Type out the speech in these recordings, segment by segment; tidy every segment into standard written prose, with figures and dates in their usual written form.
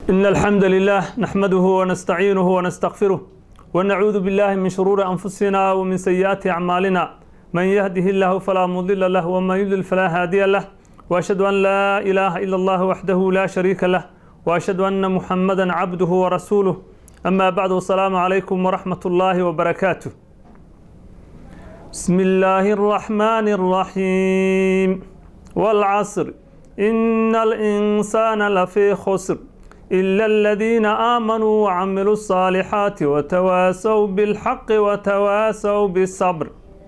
إن الحمد لله نحمده ونستعينه ونستغفره ونعوذ بالله من شرور أنفسنا ومن سيئات أعمالنا من يهده الله فلا مضل له ومن يضلل فلا هادي له وأشهد أن لا إله إلا الله وحده لا شريك له وأشهد أن محمدا عبده ورسوله أما بعد والسلام عليكم ورحمة الله وبركاته بسم الله الرحمن الرحيم والعصر إن الإنسان لفي خسر إلا الذين آمنوا وعملوا الصالحات وتواسوا بالحق وتواسوا بالصبر.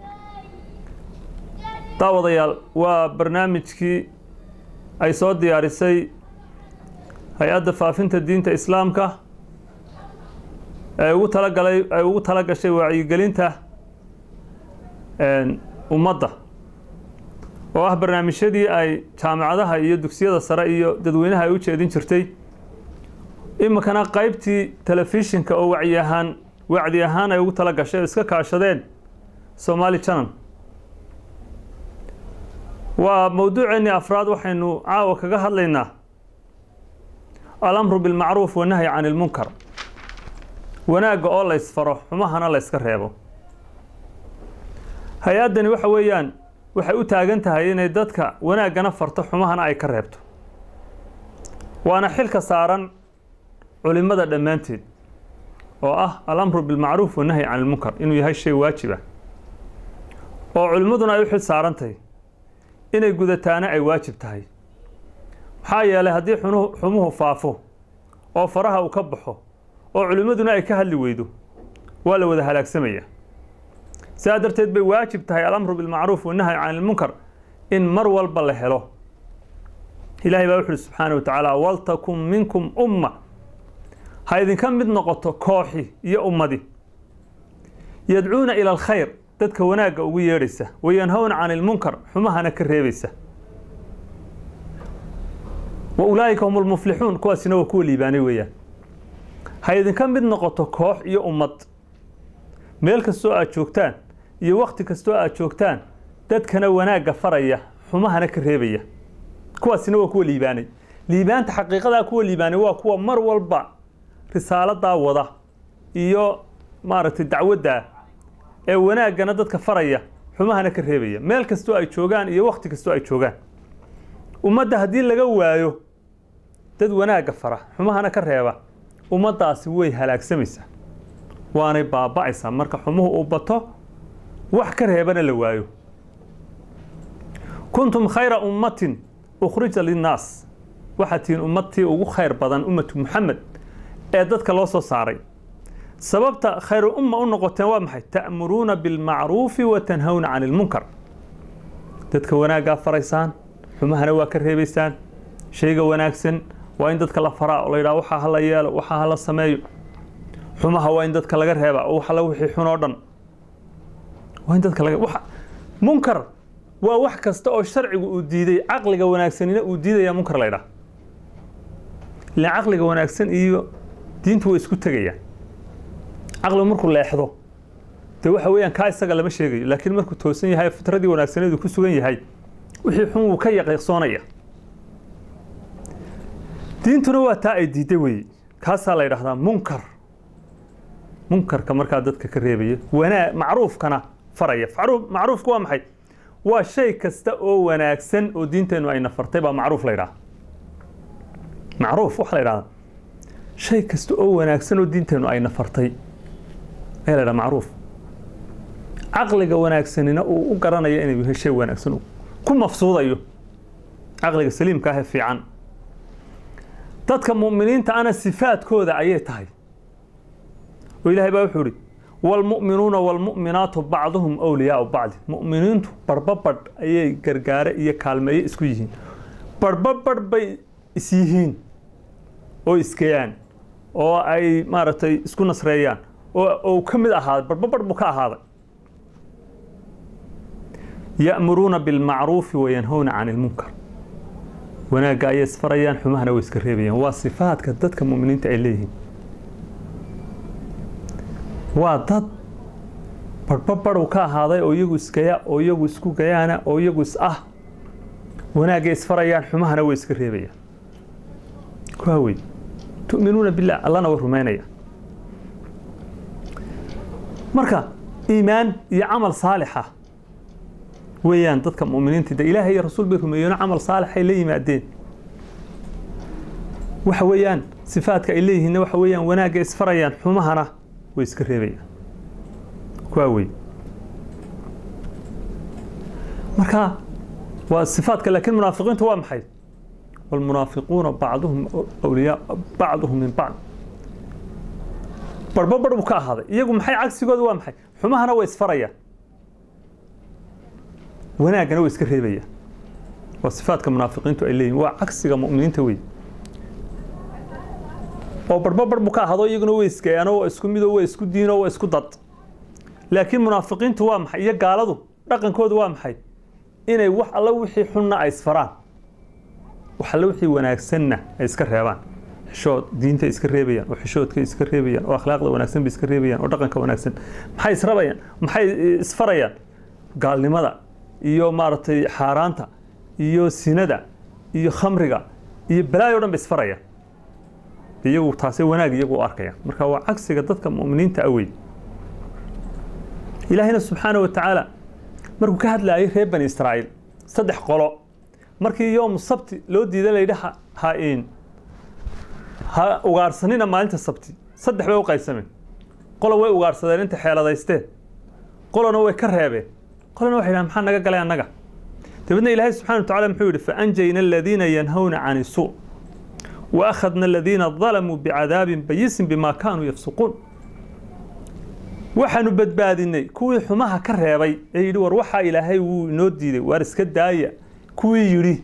طاوضيال وبرنامجكي أي صوت ديارسي هيئة فافنة الدين إسلامك أي وطلق شيء وعيقلينته ومضى واه برنامجيدii ay jaamacadaha iyo dugsiyada sare iyo dadweynaha ay u jeedin jirtay imikana qaybtii telefishinka oo wacdi ahaan ay ugu tala gashay iska kaashadeen Somali Channel waa mawduuceeni afraad waxaynu caawa kaga hadlaynaa al-amru bil ma'ruf wa nahyi 'anil munkar wanaaga oo la isfaro xumahana la iska reebo hay'adani waxa weeyaan waxay u taagan tahay inay dadka wanaagana farto xumahana ay ka reebto waana xilka saaran culimada dhamaanteed oo ah al-amru bil ma'ruf wa nahyi 'anil munkar inuu yahay shay waajib ah oo culimaduna ay u xil saarantahay inay gudataana ay waajib tahay maxaa yeelay haddii xumuhu faafo oo faraha uu ka baxo oo culimaduna ay ka hadli weydo waa la wada halaagsamaya سادرتيد بواجب تهي الأمر بالمعروف والنهي عن المنكر إن مر والبل هلو إلهي بوحده سبحانه وتعالى ولتكن منكم أمة هاي كم من نقطة كوحي يا أمدي يدعون إلى الخير تتكوناك ويرسه وينهون عن المنكر حماها نكريبسه وأولئك هم المفلحون كواسنا وكولي بانوية هاي كم من نقطة كوح يا أمد ميل كستو aad joogtaan iyo waqti kasto aad joogtaan dadkana wanaaga faraya xumahana ka reebaya kuwaasina waa kuwa liibaanay liibaanta xaqiiqada kuwa liibaanay waa kuwa mar walba risaalada wada iyo maaragtay dacwada ee wanaagana dadka faraya xumahana ka reebaya meel kasto ay joogaan iyo waqti kasto ay joogaan ummadda hadii laga waayo dad wanaaga fara xumahana ka reeba ummadaasi way halaagsamaysaa waanay baaba'aysaa marka xumuhu u bato wax ka reebana la waayo kuntum khayra ummatin ukhrija linnaas waxatiin ummatii ugu khayr badan ummatu Muhammad ee dadka loo soo saaray sababta khayru umma u noqoteen waa maxay ta'muruna bil ma'ruf wa tanhawna 'anil munkar dadka wanaaga faraysaan xumahana waa ka reebaysaan shayga wanaagsan waa in dadka la faraa oo la yiraahdo waxa hala yeelo waxa hala sameeyo xumaha waa in dadka laga reeba oo waxa la wixii xun oo dhan waa in dadka laga waxa munkar waa wax kasta oo sharcigu uu diiday aqliga wanaagsanina uu diidaya munkar la yiraahdo la aqliga wanaagsan iyo diintu way isku tagayaan aqligu markuu leexdo de waxa weeyaan ka isaga lama sheegayo laakiin markuu toosan yahay fitradii wanaagsaneedu ku sugan yahay wixii xun uu ka yaqiiqsoonaya diintuna waa taa ay diiday way kaasa la yiraahdaa munkar منكر كمركا ددك كريبيه وانا معروف كنا فريا معروف كوا maxay waa shay kasta oo wanaagsan oo diinteenu ay nafartay ba macruuf la yiraahdo macruuf wax la yiraahdo shay kasta oo wanaagsan oo diinteenu ay nafartay ee la macruuf aqliga wanaagsanina uu u garanayo inuu yahay shay wanaagsan ku mafsuudayo aqliga saliimka ah fiican dadka muuminiinta ana sifaadkooda ayay tahay وإلهي بوحوري والمؤمنون والمؤمنات بعضهم أولياء بعض مؤمنين برببر أي جرجارة أي كلمة إسكويهين برببر بي إسيهين أو إسكيان أو أي مارتي إسكو نصريان أو كمل هذا برببر بكاء هذا يأمرون بالمعروف وينهون عن المنكر وانا جاي سفريان حماهنا ويسكريبيان وصفات كدتك مؤمنين تعليهم وضد بربر وكا هذا او يغو اسكيا او يغو اسكو غيانا او يغو اس وانا جاي سفريان حماهنا ويسكريبيان كوي tu'minuuna billah allana way rumaynaya marka iimaan iyo camal saalixa weeyaan dadka mu'miniinta da ilaahay iyo rasuul bay rumeeyeen camal saalix ay la yimaadeen waxa weeyaan sifaadka ay leeyihiin waxa weeyaan wanaaga isfarayaan xumahana way iska reebayaan kuwa way marka waa sifaadka laakiin munaafiqiintu waa maxay wal munaafiquuna ba'dhum awliya ba'dhum min ba'd barbabar ka ahaaday iyagu maxay cagsigooda waa maxay xumahana way isfarayaan wanaagana way iska reebayaan waa sifaadka munaafiqiintu ay leeyihiin waa cagsiga mu'miniinta way oo barbabar ka ahado iyaguna way iskayaan oo isku mid oo way isku diin oo way isku dad laakiin munaafiqiintu waa maxay iyo gaaladu dhaqankoodu waa maxay inay wax alla wixii xunna ay isfaraan wax alla wixii wanaagsanna ay iska reebaan xishood diinta iska reebayaan oo xishoodka iska reebayaan oo akhlaaqda wanaagsan iska reebayaan oo dhaqanka wanaagsan maxay israbayaan maxay isfarayaan gaalnimada iyo maartay xaaraanta iyo sinada iyo khamriga iyo balaayo dhan isfarayaan iyagu taasay wanaag iyagu arkaya marka waa cagsiga dadka mu'miniinta awey ilaahina subhanahu wa ta'ala markuu ka hadlaayay reer bani Israa'iil saddex qolo markii yoom sabti loo diiday leeyahay ha ugaarsanina maalinta sabti saddex bay u qaybsameen qolo way ugaarsadeen inta xeeladaysteen qolona way ka reebeen qolona waxay yiraahdeen maxaa naga galay annaga dabadna ilaahay subhanahu wa ta'ala muxuu yiri fa anjayna alladhina yanhauna 'ani su' wa akhadna alladhina dhalamu bi'adabin bayisin bima kanu yafsuqun waxaanu badbaadinay kuwii xumaha ka reebay ee yiri war waxa ilaahay uu inoo diiday war iska daaya kuwii yiri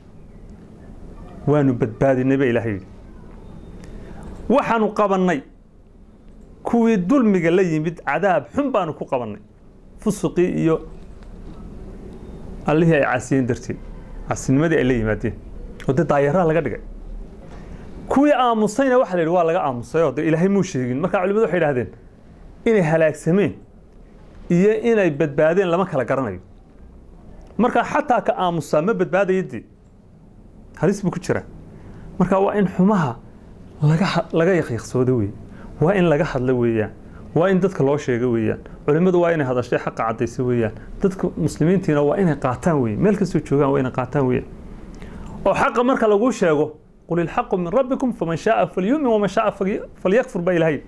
waanu badbaadinay ba ilaahay waxaanu qabanay kuwii dulmiga la yimid cadaab xun baanu ku qabanay fusuqi iyo allahi ay caasiyeen dartii caasinimadii ay la yimaadeen oo daayaraha laga dhigay kuwii aamusayna waxa la yiri waa laga aamusay oo ilaahay muu sheegin marka culimadu waxay yiraahdeen inay halaagsameen iyo inay badbaadeen lama kala garanayo marka xataa ka aamusa ma badbaadaydi halis buu ku jira marka waa in xumaha laga yaqiiqsoodo weey waa in laga hadlo weeyaan waa in dadka loo sheego weeyaan culimadu waa inay hadashay xaq cadayso weeyaan dadka muslimiintiina waa inay qaataan weey meel kasta joogaan waa inay qaataan weeyaan oo xaq marka lagu sheego qul il haqqu min rabbikum faman sha'a falyu'min wa man sha'a falyakfur ba ilahi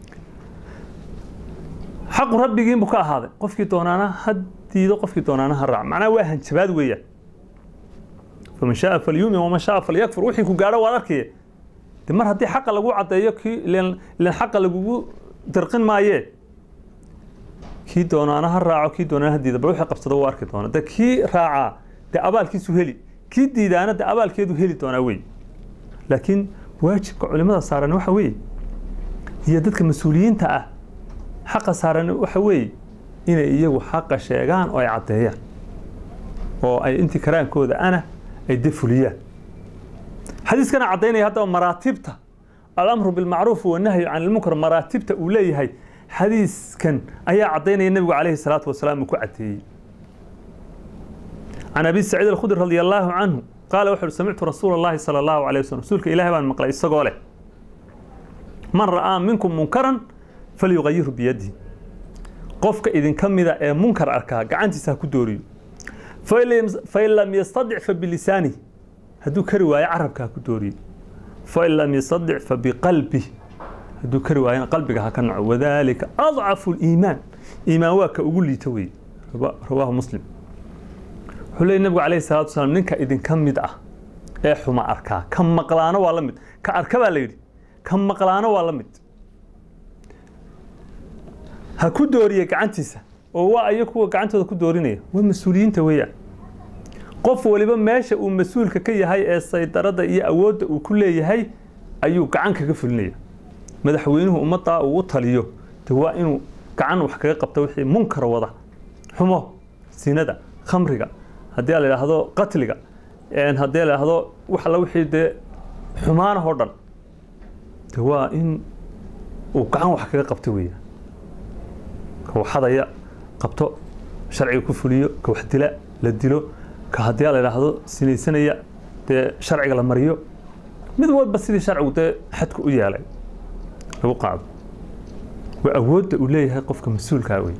حق ربي جيم بكاء هذا قف كي تونانا هدي ذو قف كي تونانا هالرع معناه واحد شباب ويا فمن شاء فاليوم وما شاء فليكفر وحي كجارة وراكي تمر هدي حق لجو عطيك لأن حق لجو ترقين معيه كي تونانا هالرع كي تونانا هدي ذا بروح قبض دوار كي تونا ده كي راعة ده أبال كي سهلي كي دي ده أنا ده أبال كي دهلي تونا وي لكن واجب علماء صار نوح وي هي دتك مسؤولين تأه حق صارن وحوي إن يجوا حق شيئان أو يعطيان أو أي أنت كران كودا أنا الدفولية حديث كان عطيني هذا مراتبته الأمر بالمعروف والنهي عن المنكر مراتبته أولي هاي حديث كان أي عطيني النبي عليه الصلاة والسلام كعتي عن أبي سعيد الخدري رضي الله عنه قال وحر سمعت رسول الله صلى الله عليه وسلم رسولك إلهي بان مقلع السقالة من رأى منكم منكرا فليغيره بيده قفك إذن كمذا منكر أركا قعنتي ساكو دوري فإن لم يستطع فبلسانه هدو كرواية عربك كدوري فإن لم يستطع فبقلبه هدو كرواية قلبك هكذا وذلك أضعف الإيمان إيمان واك أقول لي توي رواه مسلم حلي النبي عليه الصلاة والسلام ننك إذن كمذا حما أركا كم مقلانا والمد كأركبها ليدي كم مقلانا والمد ha ku dooriye gacantiisa oo waa ay kuwa gacantooda ku doorinaya waa mas'uuliyiinta weeyaan qof waliba meesha uu mas'uulka ka yahay ee saydarada iyo awoodda uu ku leeyahay ayuu gacan kaga fulinaya madaxweynuhu ummadda uu taliyo waa inuu gacan wax kaga qabto wixii munkar wada xumo sinada khamriga hadii la yiraahdo qatliga hadii la yiraahdo wax la wixii de xumaana oo dhan waa in uu gacan wax kaga qabto weeyaan وحضايا قبطو شرعي كفوليو كوحدلا لديلو كهديا لا يراهدو سنه شرعي لا مريو mid walba sidii sharcigu dee xadku u yeelay lagu qaado waa awoodda uu leeyahay qofka mas-uulkaa wey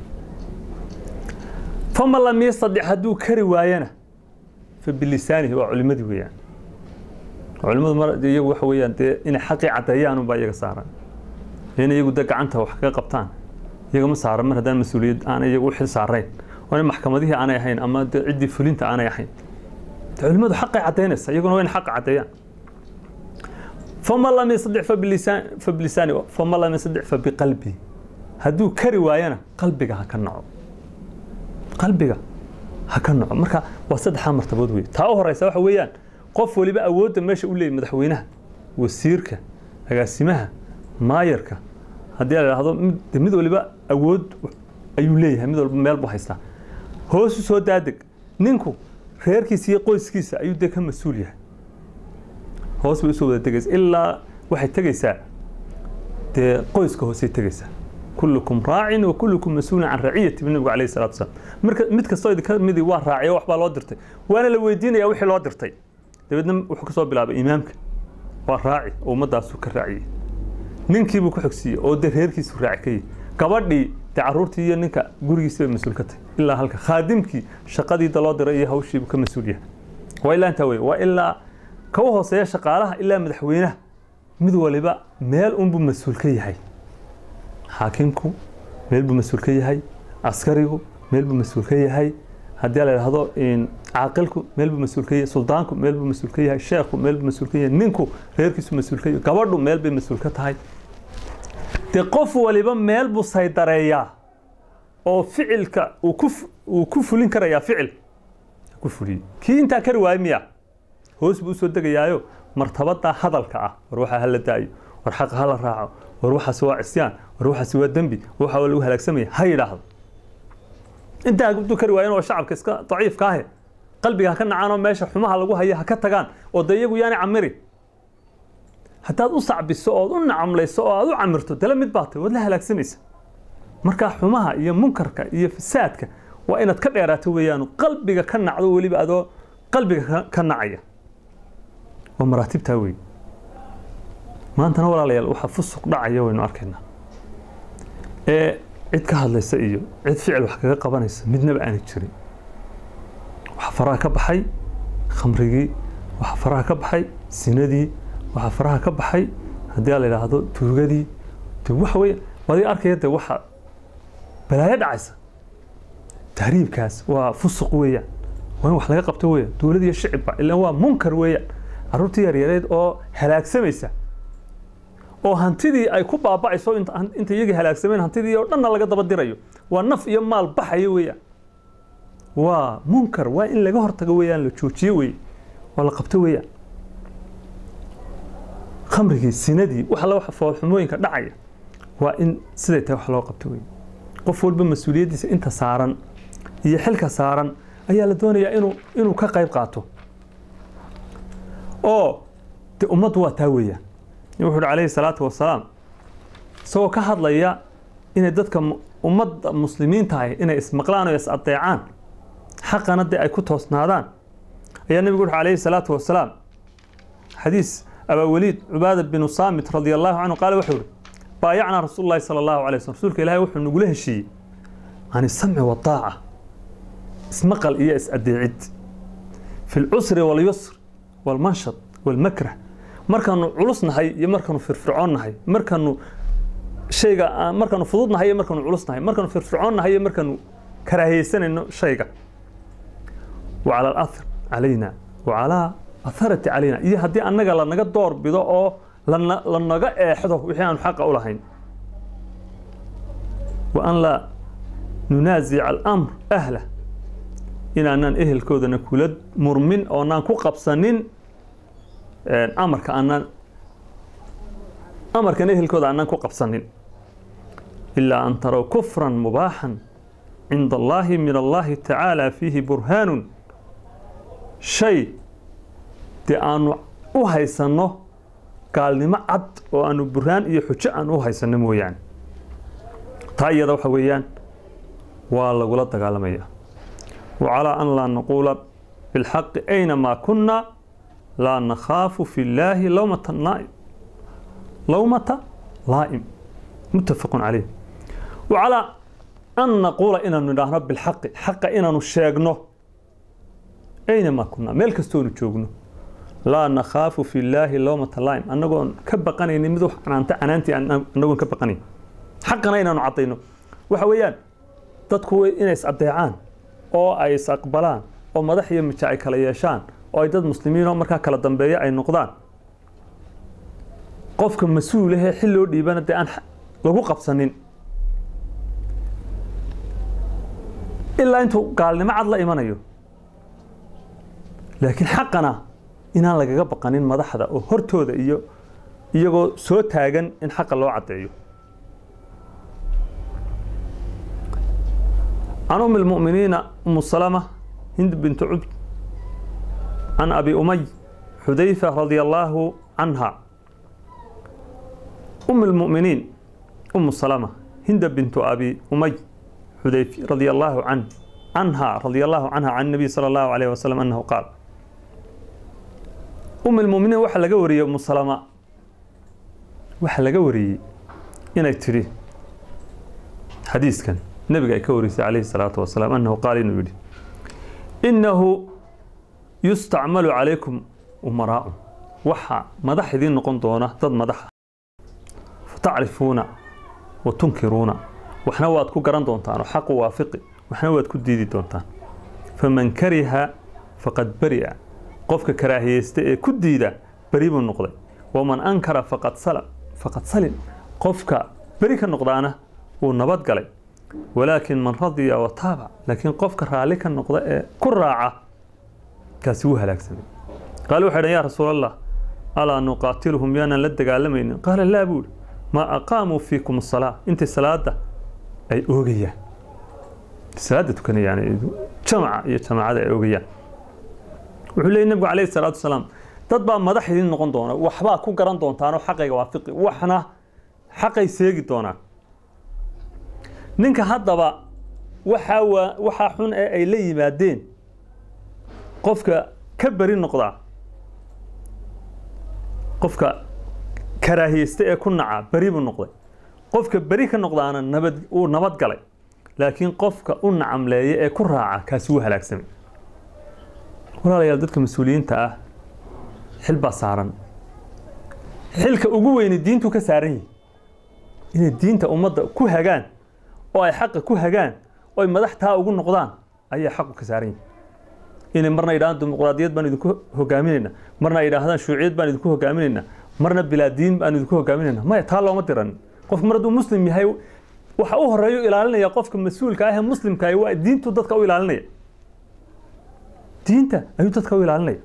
fama lam yastadic hadduu kari waayana fa bilisaanihi waa culimadii weeyaan culimadu mar iyagu waxa weeyaan dee inay xaqii caddeeyaan unbaa iyaga saaran in iyagu dee gacanta wax kaga qabtaan iyaga ma saaran mar haddaan mas-uuliyad aan iyagu u xil saarayn oo in maxkamadihii aanay ahayn ama dee ciddii fulinta aanay ahayn culimadu xaqay caddeynaysa iyaguna waa in xaqa caddeeyaan fama lam yastadic fa bilisaani fama lam yastadic fa biqalbi hadduu kari waayana qalbiga ha ka naco qalbiga ha ka naco marka waa saddexdaa martabood wey taa u horeysa waxa weeyaan qof waliba awoodda meesha u leeyahay madaxweynaha wasiirka agaasimaha maayarka haddii la yidhaahdo mid waliba awood ayuu leeyahay mid walba meel buu haystaa hoos u soo daadeg ninku reerkiisa iyo qoyskiisa ayuu dee ka mas-uul yahay hoos bay usoo wada tegaysa ilaa waxay tegaysaa dee qoyska hoosay tegaysaa kullukum raacin wa kullukum mas-uulun can raciyati nabigu calayhi salaatu wasalaam marka mid kastoo idinka midii waa raaciyo waxbaa loo dirtay waana la weydiinayaa wixii loo dirtay dabeedna wuxuu ka soo bilaabay imaamka waa raaci oo ummaddaasuu ka raaciyey ninkiibuu ku xogsiiyey oo dee reerkiisu raaci ka yihi gabadhii dee carruurtii iyo ninka gurigiisa bay mas-uul ka tahay ilaa halka khaadimkii shaqadiida loo diray iyo hawshiibuu ka mas-uul yahay waa ilaa intaa wey waa ilaa ka u hooseeya shaqaalaha ilaa madaxweynaha mid waliba meel unbuu mas-uul ka yahay xaakimku meel buu mas-uul ka yahay askarigu meel buu mas-uul ka yahay haddii la yidhaahdo caaqilku meel buu mas-uul ka yahay suldaanku meel buu mas-uul ka yahay sheekhu meel buu mas-uul ka yahay ninku reerkiisu mas-uul ka yahay gabadhu meel bay mas-uul ka tahay dee qof waliba meel buu saydareeyaa oo ficilka uu ku fulin karayaa ficil ku fuliyo kii intaa kari waayo miya hoos buu usoo degayaayo martabada hadalka ah war waxaa hala daayo war xaqa hala raaco war waxaasi waa cisyaan war waxaasi waa dembi waxa lagu halaagsamaya ha yidhaahdo intaa guddu kari waayeen oo shacabka iska daciifka ah qalbiga ka nacaan oo meesha xumaha lagu hayo ha ka tagaan oo dayagu yaani camiri hadaad u sacbiso oo u nacamlayso oo aad u camirto dala mid baatay wad la halaagsamaysa marka xumaha iyo munkarka iyo fasaadka waa inaad ka dheeraato weeyaan qalbiga ka nacdo waliba adoo qalbiga ka nacaya oo maraatibta weey maantana walaalayaal waxa fusuq dhacaya waynu arkaynaa cid ka hadlaysa iyo cid ficil wax kaga qabanaysa midnaba aan jirin waxa faraha ka baxay khamrigii waxa faraha ka baxay sinadii waxa faraha ka baxay haddii la yiraahdo tuugadii wax weey wadi arkayda waxa balaayo dhacaysa tahriibkaas waa fusuq weeyaan waa wax laga qabto weeyaan dawladda iyo shacabka ilaa waa munkar weeyaan carruurtii yaryarayd oo halaagsamaysa oo hantidii ay ku baabacayso inta iyaga halaagsameen hantidii oo dhan laga daba dirayo waa naf iyo maal baxayo weeyaan waa munkar waa in laga hortago weeyaan la joojiyo weey wala qabto weeyaan khamrigii sinadii waxa la wax xumooyinka dhacaya waa in siday tahay wax loo qabto weey qof walba mas'uuliyadiisa inta saaran iyo xilka saaran ayaa la doonayaa inuu ka qayb qaato oo ummadu waa taa weeyaan wuxuu calayhi salaatu wasalaam soo ka hadlaya in dadka ummadda muslimiinta ah inay ismaqlaan oo is adeecaan xaqana ay ku toosnaadaan ayaa nabigu calayhi salaatu wasalaam xadiis aba waliid ubaada bin saamit radiyallahu anhu qaal wuxuu baayacna rasuulullaahi sallallahu alayhi wasallam rasuulka ilaahay wuxuu nagu la heshiiyay aan sam'i wa taa'a ismaqal iyo is adeecid fi al-usri wal yusr wal manshad wal makrah markaanu culusnahay iyo markaanu firfircoonnahay markaanu shayga markaanu fududnahay iyo markaanu culusnahay markaanu firfircoonnahay iyo markaanu karaahaysanayno shayga وعلى الأثر علينا وعلى أثرت علينا إيه هدي أنك لنجا دور بضاء لنجا حذف وحين حق أولهين وأن لا ننازع الأمر أهله إن أن أهل كذا نقولد مرمن أو نكو قبسنين أمر كان أهل كذا أن نكو قبسنين إلا أن تروا كفرا مباحا عند الله من الله تعالى فيه برهان شيء تأنو وهيسنه قال لي ما عد وأنو برهان يحجى أن وهيسنه مويان تايدا وحويان والله قلت قال ميا وعلى أن لا نقول بالحق أينما كنا لا نخاف في الله لومة لائم متفق عليه. وعلى أن نقول إن ندهنا بالحق حق إن نشاقنه أينما كنا ملك استون تشوقنه لا نخاف في الله لومة لائم أنقول كبقني نمدح أنت أنقول كبقني حقنا إن نعطينه وحويان dadku inay is-adeecaan oo ay is-aqbalaan oo madax iyo mijac ay kala yeeshaan oo ay dad muslimiin oo markaa kala dambeeya ay noqdaan qofka mas'uul ah xil loo dhiibana de aan lagu qabsanin ilaa intuu gaalnimo cad la imanayo laakiin xaqana inaan lagaga baqanin madaxda oo hortooda iyo iyagoo soo taagan in xaqa loo cadeeyo. عن أم المؤمنين أم سلمة هند بنت عبد عن أبي أمي حذيفة رضي الله عنها. أم المؤمنين أم سلمة هند بنت أبي أمي حذيفة رضي الله عنها رضي الله عنها عن النبي صلى الله عليه وسلم أنه قال أم المؤمنين وحل قوري أم سلمة وحل قوري إنك تري حديث كان النبي كوريس عليه الصلاة والسلام أنه قال إنه يستعمل عليكم أمراء وحا مدح ذي نقنطونة ضد مدح فتعرفون وتنكرون وحنا وادكو قران دونتان وحق وافقي وحنا وادكو ديدي دونتان فمن كره فقد برئ قفك كراهيستي كديدا بريب النقضي ومن أنكر فقد سلم قفك بريك النقضانة ونبات قلي ولكن من رضي وتابع لكن قفك رالك النقضة كراعة كسوها لك سنة قالوا حدا يا رسول الله ألا نقاتلهم يانا لدق علمين قال لا أقول ما أقاموا فيكم الصلاة انت الصلاة أي أوغية الصلاة تكون يعني جماعة أي أوغية وحلي النبي عليه الصلاة والسلام تطبع مدح يدين نقون دونا وحبا كون قران دونتانو حقا يوافقي وحنا حقا يسيقي دونا ninka haddaba waxa xun ee ay la yimaadeen qofka ka bari noqda qofka karaahiysta ee ku naca bari buu noqday qofka bari ka noqdaana nabad galay laakiin qofka u nacamleeya ee ku raaca kaas uu halaagsamay walaalayaal dadka mas'uuliyiinta ah xil baa saaran xilka ugu weyn diintu ka saaran yahay inay diinta ummadda ku hagaan oo ay xaq ku hagaan oo ay madaxta ugu noqdaan ayaa xaq ka saaran in marna idaan dimuqraadiyad baan idinku hogaaminayna marna idaahdaan shuuciyad baan idinku hogaaminayna marna bilaadiin baan idinku hogaaminayna ma taa looma diran qof maradu muslim yahay waxa uu horeeyo ilaalinaya qofka mas'uulka ah ee muslimka ah waa diintu dadka u ilaalinaya diinta ayuu dadka u ilaalinaya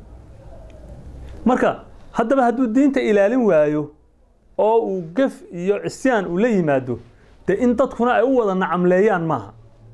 marka haddaba hadduu diinta ilaalin waayo oo uu gaf iyo cisyaan u la yimaado in dadkuna ay u wada nacamleeyaan maaha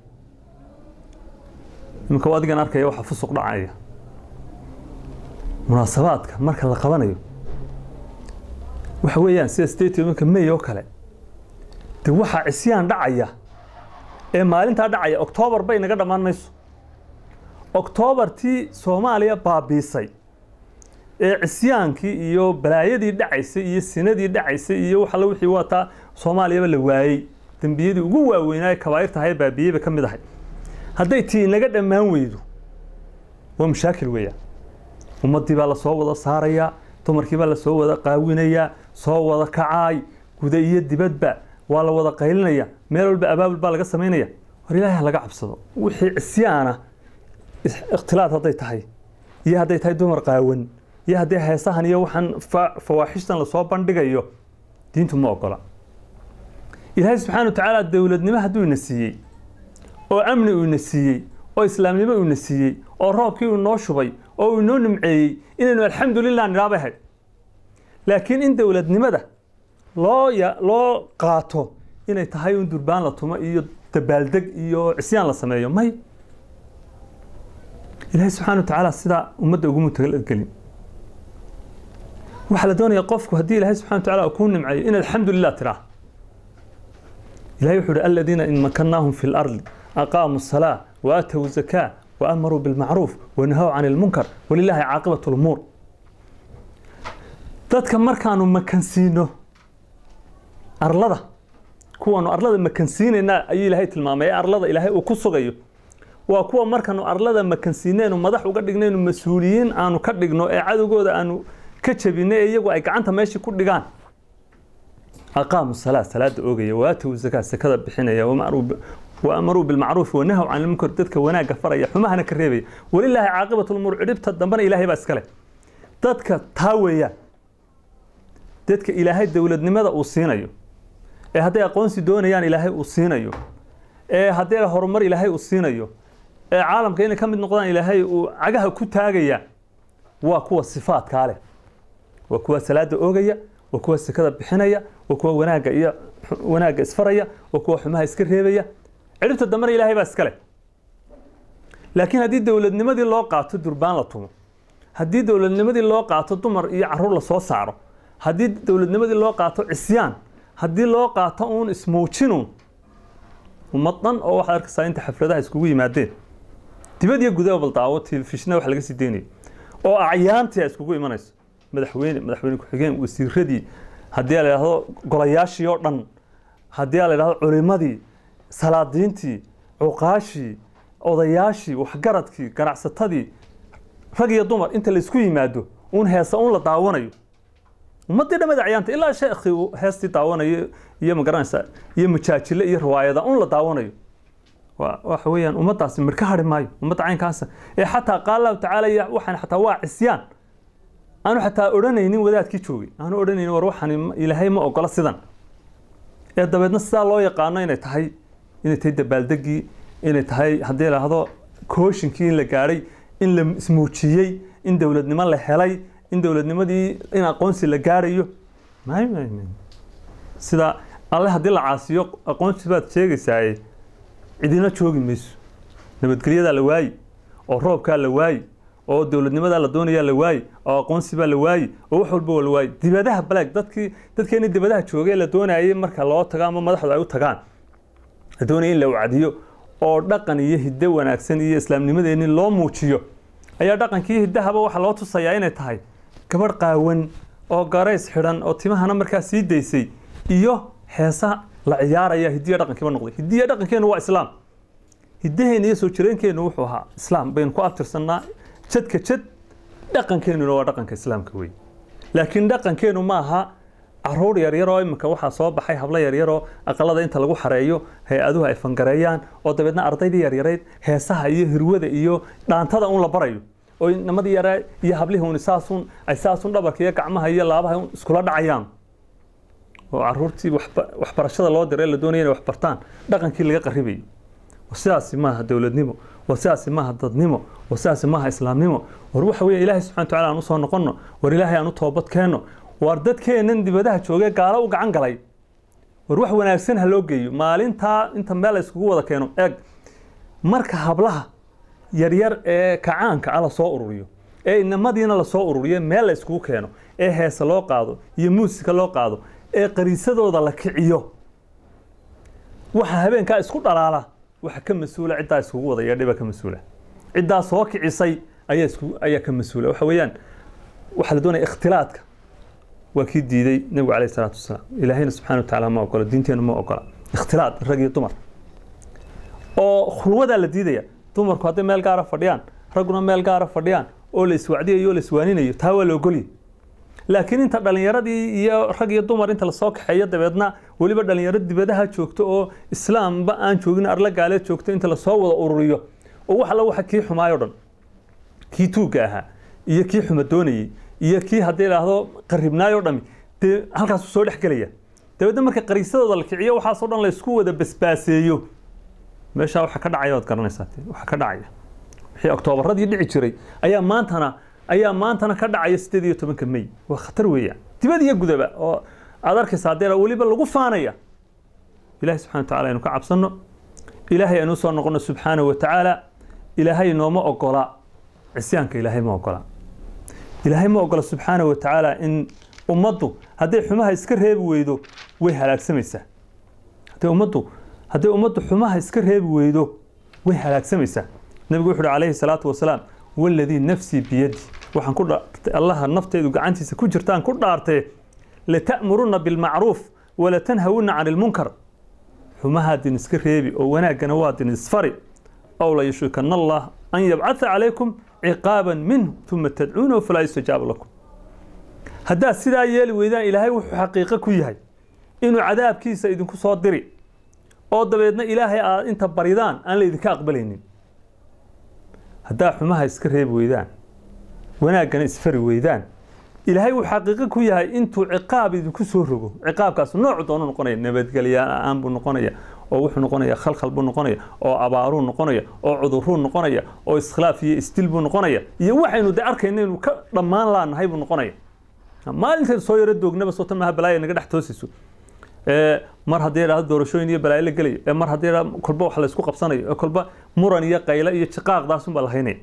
imka wadigan arkaya waxa fusuq dhacaya munaasabaadka marka la qabanayo waxa weeyaan sida statementka May oo kale de waxa cisyaan dhacaya ee maalinta dhacaya October bay naga dhamaanayso October-tii Soomaaliya baabiisay ee cisyaankii iyo balaayadii dhacaysay iyo sinadii dhacaysay iyo waxa la wixii wata Soomaaliya la waayay dambiyadii ugu waaweynaa kabaa'irta hay baabiyada ka mid ahay hadday tii naga dhamaan weydo waa mushakil weeyaan ummadii baa la soo wada saaraya dumarkii baa la soo wada qaawinaya soo wada kacay guda iyo dibadba waa la wada qaylinaya meel walba abaabul baa laga sameynaya war ilaahay laga cabsado wixii cisyana ikhtilaaf hadday tahay iyo hadday tahay dumar qaawan iyo hadday heesahan iyo waxan fawaaxishtan la soo bandhigayo diintu ma ogola إلهي سبحانه وتعالى الدولة نما هدو ينسيي أو أمن ينسيي أو إسلام نما ينسيي أو راكي ونوشبي أو ننمعي إنه الحمد لله نرابها لكن إن دولة نما ده لا قاطو إنه يتهايون دربان لطمة إيو تبالدق إيو عسيان لسمايو ماي إلهي سبحانه وتعالى السيدة أمده يقوموا تقلين وحلدون يقفكوا هدي إلهي سبحانه وتعالى أكون نمعي إن الحمد لله تراه إلهي يحول الذين إن مكناهم في الأرض أقاموا الصلاة وآتوا الزكاة وأمروا بالمعروف ونهوا عن المنكر ولله عاقبة الأمور dadka markaanu makansiino arlada kuwaanu arlada makansiinayna ayuu ilaahay tilmaamay arlada ilaahay uu ku sugayo waa kuwa markaanu arlada makansiinayno madax uga dhignayno mas'uuliyiin aanu ka dhigno ee cadowgooda aanu ka jabinay iyagu ay gacanta meeshii ku dhigaan aqaamu salaada oogaya waatu zakada bixinaya وأمروا بالمعروف ونهوا عن المنكر تدك وناق فريا حماهنا كريبي ولله عاقبة الأمور عربت الدمبنا إلهي بس كله تدك تاوية تدك إلهي الدولة لماذا أوصينا هذا قونسي دون يعني إلهي أوصينا هذا هرمر إلهي أوصينا عالم كأنه كم من نقطة إلهي وعجها كتاجية وقوة الصفات كاله وقوة سلاد أوجية وقوة سكذا بحنية وقوة وناق إسفرية وقوة حماها إسكرهيبية عرفت الدمر إلهي بس كله لكن هذه الدولة نمدي الله قاعدة دربان لطمه هذه الدولة نمدي الله قاعدة دمر يعرور لصوص سعره هذه الدولة نمدي الله قاعدة عصيان هذه الله قاعدة أون اسمه تشنون ومطن أو حركة ساينت حفلتها يسكوي مادين تبدي يجودها بالطاوة في شنو حلقة سيديني أو أعيان تيسكوي مناس مدحوين كحجين وسيردي هذه على هذا قرياش يورن هذه على هذا علمادي salaadiintii cuqaashii odayaashii waxgaradkii ganacsatadii rag iyo dumar inta la isku yimaado uun heesa uun la daawanayo ummadii dhamada ciyaanta ilaa sheekhi heestii daawanayo iyo magaranaysa iyo mujaajile iyo riwaayada uun la daawanayo waxa weeyaan ummadaasi marka hari maayo ummadda caynkaas ee xataa qaal tacaala waxaan xataa waa cisyaan aanu xataa oranaynin wadaadkii joogay aanu oranaynin war waxaan ilaahay ma ogola sidan ee dabeedna sidaa loo yaqaano inay tahay inay tahay dabaaldegii inay tahay haddii la hado kooshinkii in la gaaray in la ismuujiyey in dawladnimo la helay in dawladnimadii in aqoonsi la gaarayo sida alle haddii la caasiyo aqoonsi baad sheegaysaa cidina joogi mayso nabadgelyada la waayi oo roobkaa la waayi oo dawladnimada la doonayaa la waayi oo aqoonsi baa la waayi oo wax walba la waayi dibadaha balaag dadkeena dibadaha joogay la doonayay marka loo tago ama madaxdu ay u tagaan doonayay in la wacdiyo oo dhaqan iyo hiddo wanaagsan iyo islaamnimadeeni loo muujiyo ayaa dhaqankii hiddahaba waxa loo tusayaa inay tahay gabadh qaawan oo gareys xidhan oo timahana markaa sii daysay iyo heesa la ciyaaraya hidiyo dhaqankiiba noqday hidiyo dhaqankeenu waa islaam hidaheena iyo soo jireenkeenu wuxuu ahaa islaam baynu ku abtirsanaa jadka jad dhaqankeenuna waa dhaqanka islaamka wey laakiin dhaqankeenu ma aha caruur yaryar oo imika waxaa soo baxay hablo yaryar oo aqalada inta lagu xareeyo hay-aduhu ay fangareeyaan oo dabeedna ardaydii yaryareyd heesaha iyo hirwada iyo dhaantada un la barayo oo namadii yaraa iyo hablihii un ay saasun dhabarka iyo gacmaha iyo laabaha un iskula dhacayaan oo caruurtii waxbarashada loo diray la doonaya inay wax bartaan dhaqankii laga qaribayo sidaasi maaha dawladnimo وساس ما هددنمو وساس ما إسلامنمو وروح ويا إلهي سبحانه وتعالى أنو صار نقولنا ورإلهي أنو توبت كانوا واردت كان ندي بدها شوقة قالوا وقعن قلي وروح وناكسين هالوجي مالين أنت مالس قوة كانوا مرك هبلها يرير كعان كعلى صوريو إنما دينا لصوريو مالس قوة كانوا هي سلوق قاضو يموسك لو قاضو قريسة وضع لك عيو وحابين كاسكوت على waxa ka mas'uula cidda isku wadaya dhiba ka mas'uula cidda soo kicisay ayaa ka mas'uula waxa weeyaan waxa la doonay ikhtilaadka waa kii diiday nabiga kaleey salaatu wasalaam ilaahayna subhanahu wa ta'ala ma ogola diinteena ma ogola ikhtilaad rag iyo dumar oo khulwada la diidaya dumarku hadday meel gaar ah fadhiyaan raguna meel gaar ah fadhiyaan oo la iswacdiyo la iswaaninayo taa waa la ogoliyay laakiin inta dhalinyaradii iyo rag iyo dumar inta la soo kaxeeyo dabeedna waliba dhalinyaro dibadaha joogto oo islaamba aan joogin arla gaaleed joogto inta la soo wada ururiyo oo waxa kii xumaayo dhan kii tuuga ahaa iyo kii xumadoonayay iyo kii haddii ilaahdo qaribnaayo dhami halkaas soo dhex galaya dabeedna marka qariisadooda la kiciyo waxa soo dhan la isku wada basbaaseeyo meesha waxa ka dhacay oo garanaysaa waxa ka dhacay wixii Oktoobaradii dhici jiray ayaa maantana ka dhacay 18 May waa khatar weeyaan dibadii gudaba oo aad arkaysaa hadeera waliba lagu faanaya ilaahay subhanahu wa ta'ala inuu ka cabsano ilaahay inuu soo noqono subhanahu wa ta'ala ilaahay nooma ogola isyaanka ilaahay ma ogola subhanahu wa ta'ala in ummadu haday xumaha iska reebi weydo way halaagsamaysaa haday ummadu xumaha iska reebi weydo way halaagsamaysaa nabigu wuxuu alayhi salaatu wasalaam والذي نفسي بيدي waxaan ku dhaartay allaha nafteedu gacantiisa ku jirtaan ku dhaartay la ta'muruna bil ma'ruf wa la tanhawuna 'anil munkar xumaha din iska reebi oo wanaagana waa din isfari aw la yashukana allah an yab'atha 'alaykum 'iqaban minhu thumma tad'uunahu fala yastajab lakum hadda sidaa yeeli weydaan ilaahay wuxuu xaqiiqo ku yahay inuu cadaabkiisa idinku soo diri oo dabeedna ilaahay aad inta baridaan aan la idinka aqbalaynin hadda xumaha iska reebi weydaan wanaagana isfari weydaan ilaahay uu xaqiiqo ku yahay intuu ciqaab idinku soo rogo ciqaabkaas nooc doon noqonaya nabadgelyo aan buu noqonaya oo wuxuu noqonaya khalkhal buu noqonaya oo abaaru noqonaya oo cudurru noqonaya oo iskhilaaf iyo istil buu noqonaya iyo waxaynu arkayna inuu ka dhamaan laanahay buu noqonaya maalinta soo yara doognaba soo tamaha balaaya naga dhex toosiso mar haddii yiraahdo doorashooyin iyo balaayo la galay mar haddii yiraahdo kolba wax la isku qabsanayo kolba muran iyo qaylo iyo jiqaaqdaas un baa la haynay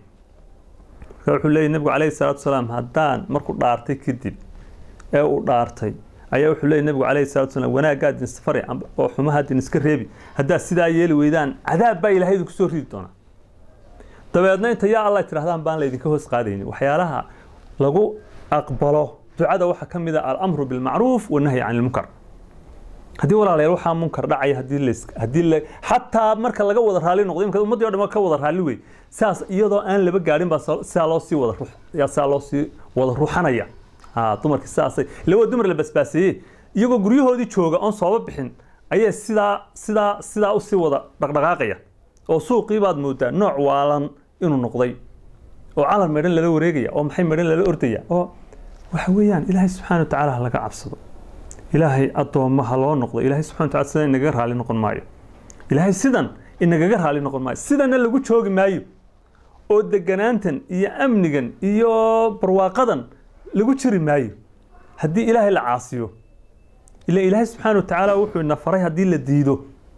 wuxuu leeyahay nabigu calayhi salaatu wasalaam haddaan markuu dhaartay kadib ee uu dhaartay ayaa wuxuu leeyahay nabigu calayhi salaatu wasalaam wanaagga din safari oo xumaha din iska reebi haddaa sidaa yeeli weydaan cadaab baa ilaahay idinku soo ridi doona dabeedna inta yaa allah tirahdaan baan la idinka hoos qaadaynin waxyaalaha lagu aqbalo ducada waxa kamid ah al-amru bil ma'ruf wa nahyi 'anil munkar hadii walaalayaal waxa munkar dhacay hadii hatta marka laga wada raali noqdo imka ummadii oo dhan ka wada raali way saas iyadoo aan laba gaarin ba saa loo sii wada ruux ya saa loo sii wada ruuxanaya dumarkii saasay laba dumar la basbaasiyay iyagoo guryahoodii jooga on soo bixin ayay sida u sii wada dhaqdhaqaaqaya oo suuqii baad moodaa nooc waalan inuu noqday oo calan meedan lala wareegaya oo maxay meedan lala ordaya oo waxa weeyaan ilaahay subxaanahu wa ta'aala laga cabsado ilaahay adoomaha loo noqdo ilaahay subxaanahu wa ta'aala sidan inaga raali noqon maayo ilaahay sidan inaga raali noqon maayo sidana lagu joogi maayo oo deganaantan iyo amnigan iyo barwaaqadan lagu jiri maayo haddii ilaahay la caasiyo ilaahay subxaanahu wa ta'aala wuxuu ina faray haddii la diido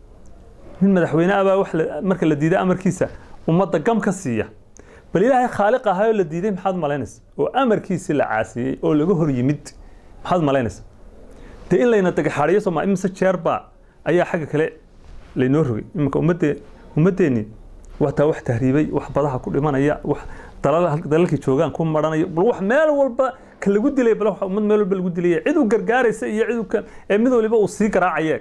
min madaxweyne aba wax marka la diido amarkiisa ummadda gam ka siiya bal ilaahay khaaliq ah oo la diiday maxaad malaynaysaa oo amarkiisa la caasiyay oo laga hor yimid maxaad malaynaysaa in layna tagaxariyo Soomaa imsa jeerba ayaa xagga kale laynoo rogay imka ummadeeni waxa wax tahriibay wax badaha ku dhimanaya wax dalalkii joogan ku maranayo bal wax meel walba ka lagu dilay bal wax ummad meel walba lagu dilay cid u gargaaraysa iyo cid u kan mid waliba uu sii garaacayay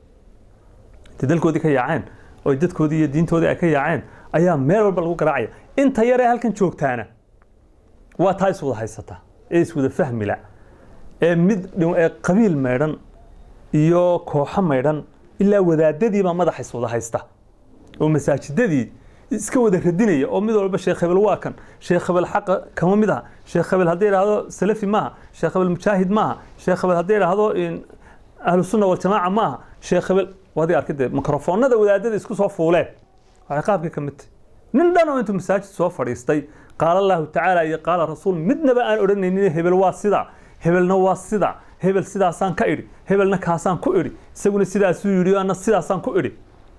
dadalkoodii ka yaaceen oo dadkoodii iyo diintoodii ay ka yaaceen ayaa meel walba lagu garaacay inta yar ee halkan joogtaana waa taay soo haysata ee isku wada fahmi la mid qabiil meedan iyo kooxo meedan ilaa wadaadadii baa madax wada haysta oo masaajidadii iska wada radinaya oo mid walba sheekh hebel waa kan sheekh hebel xaq kama mid ah sheekh hebel hadii yiraahdo salafi maaha sheekh hebel mujaahid maaha sheekh hebel hadii yiraahdo in ahlu sunna wal jamaa maaha sheekh hebel wadi arkay mikrofoonada wadaadada isku soo fuuleen waxa qaabka kamid nin dhan oo intuu masaajid soo fadhiistay qaala allah ta'ala iyo qaala rasuul midnaba aan oranaynin hebel waa sida hebelna waa sida hebel sidaasaan ka iri hebelna kaasaan ku iri isaguna sidaas uu yiri ana sidaasaan ku iri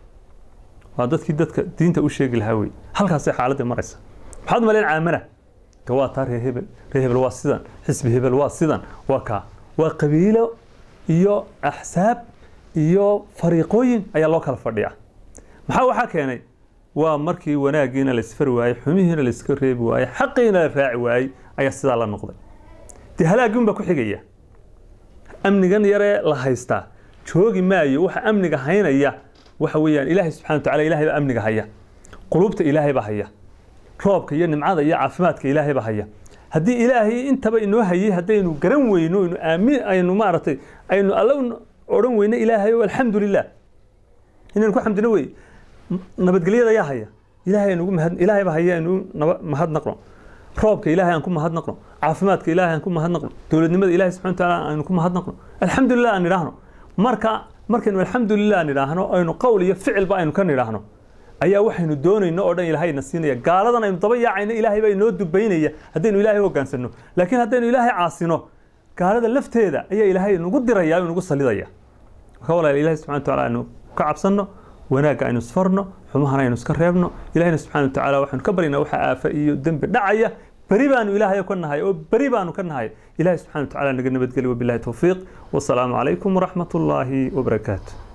waa dadka diinta u sheegi lahaa way halkaas ay xaaladda maraysa maxaad maleen caamana waa taariikh hebel waa sidan xisbi hebel waa sidan waa qabiilo iyo ahsaab iyo fariiqooyin ayaa loo kala fadhiyaa maxaa waxa keenay waa markii wanaagiina la isfar waayay xumihiina la iska reebi waayay xaqiina la raaci waayay ayaa sidaa la noqday halaagin ba ku xigaya amnigan yare la haysta joogi maayo waxa amniga haynaya waxa weeyaan ilaahay subxaanahu wa ta'aala ilaahay baa amniga haya qulubta ilaahay baa haya roobka iyo nimcada iyo caafimaadka ilaahay baa haya haddii ilaahay intaba inoo hayay hadaynu garan weyno inuu aamin aynu maartay aynu alla oran weyno ilaahay alxamdulillah inaan ku xamdino way nabadgelyada yaa haya ilaahay nagu mahad ilaahay baa haya inuu mahad naqro roobka ilaahay aan ku mahad naqno caafimaadka ilaahay aan ku mahad naqno dawladnimada ilaahay subxaanahu wa ta'aala aan ku mahad naqno alxamdulillah aan niraahno markaynu alxamdulillah niraahno aynu qowl iyo ficil ba aynu ka niraahno ayaa waxaynu doonayno oo dhan ilaahay na siinaya gaaladan aynu daba yaacayna ilaahay baa inoo dubaynaya haddaynu ilaahay hogaansano laakiin haddaynu ilaahay caasino gaalada lafteeda ayaa ilaahay nagu diraya oo nagu salidaya waxa walaal ilaahay subxaanahu wa ta'aala aynu ka cabsano wanaagga aynu isfarno xumahana aynu iska reebno ilaahayna subxaanahu wa ta'aala waxaanu ka barinaa waxa aafa iyo dambi dhacaya bari baanu ilaahay ka nahay oo bari baanu ka nahay ilaahay subxaanahu wa ta'aala naga nabadgeliyo billahi tawfiiq wa salaamu alaykum wa rahmatullahi wa barakaatuh